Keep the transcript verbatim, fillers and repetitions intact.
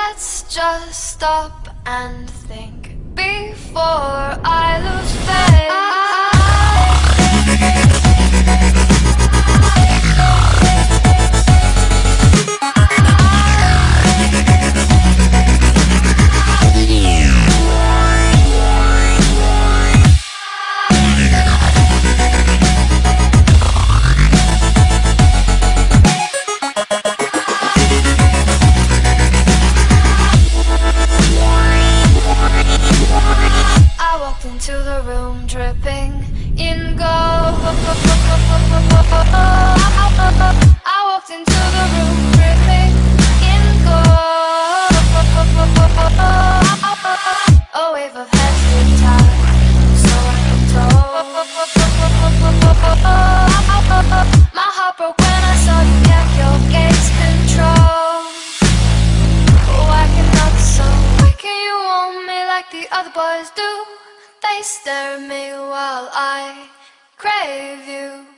Let's just stop and think before I lose faith. Into the room dripping in gold. I walked into the room dripping in gold. A wave of heads being tied, so I can told. My heart broke when I saw you kept your gaze control. Oh, I cannot so. Why can't you want me like the other boys do? They stare at me while I crave you.